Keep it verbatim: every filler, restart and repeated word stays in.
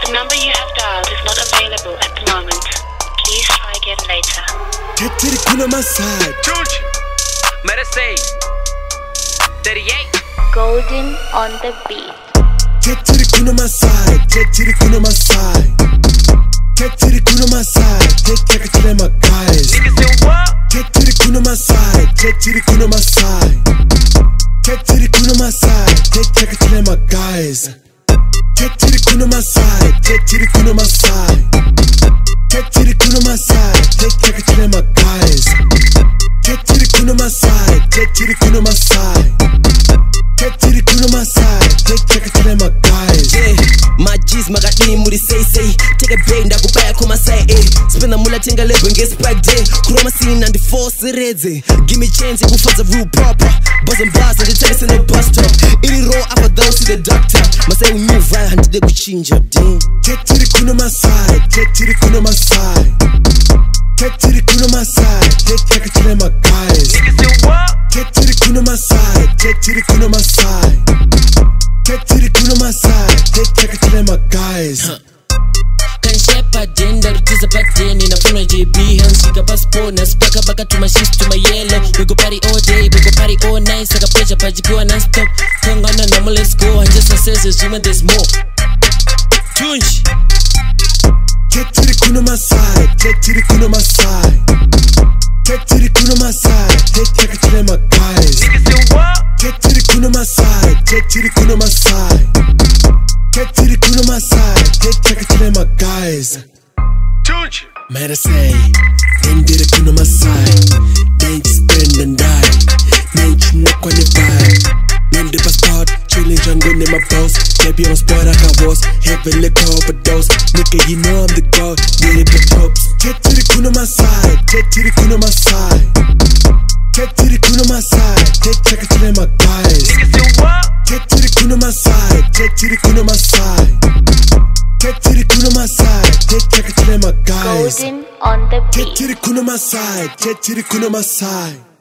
The number you have dialed is not available at the moment. Please try again later. Tate kuna Masaiti. Masaiti. thirty-eight. Golden on the beat. Tate kuna Masaiti. Tate kuna Masaiti. Tate kuna Masaiti. Tate kuna my guys. Niggas do what? Tate kuna Masaiti. Tate kuna Masaiti. Tate kuna Masaiti. Tate kuna my guys. Tate kuna Masaiti. Tate kuna Masaiti. Tate kuna Masaiti. Tate kuna my guys. Tate kuna Masaiti. Tate kuna Masaiti. Tate kuna Masaiti. Tate kuna my guys. Yeah, my G's magadi muri say say. Take a brain da go back on my side. Eh, spend a mula tinga lebo get spike day. Chroma scene and the force ready. Give me change go for the rule proper. Buzzing bars and the tennis in the bus stop. Any roll after those to the doctor. Masai we move right and they go change up damn. Tate kuna Masaiti. Tate kuna Masaiti. Tate kuna Masaiti. Tate kuna my guys. Niggas do what? Tate kuna Masaiti. Tate kuna Masaiti. Tate kuna Masaiti. Tate kuna my guys. Kan shepa gender tiza pateni na phone J B hands sika passport na spaka baka to my shift to my yellow. We go party all day, we go party all night. Saka pressure pajikiwa non stop. Kangana na let's go and just says assuming there's more. Tunch. Tate kuna Masaiti. Tate kuna Masaiti. Tate kuna Masaiti. Tate kuna my guys. Niggas do what? Tate kuna Masaiti. Tate kuna Masaiti. Tate kuna Masaiti. Tate kuna my guys. Tunch. Masaiti. Tate kuna Masaiti. Dance, spend and die. Nate no qualify. Name the passport. Chilling jungle in my boss. Baby on spot like I was. Heavily overdose. Nigga, you know I'm the god. Need it for tops. Tate kuna Masaiti. Tate kuna Masaiti. Tate kuna Masaiti. Tate kuna my guys. Niggas do what? Tate kuna Masaiti. Tate kuna Masaiti. Tate kuna Masaiti. Tate kuna my guys. Golden on the beat. Tate kuna Masaiti. Tate kuna Masaiti.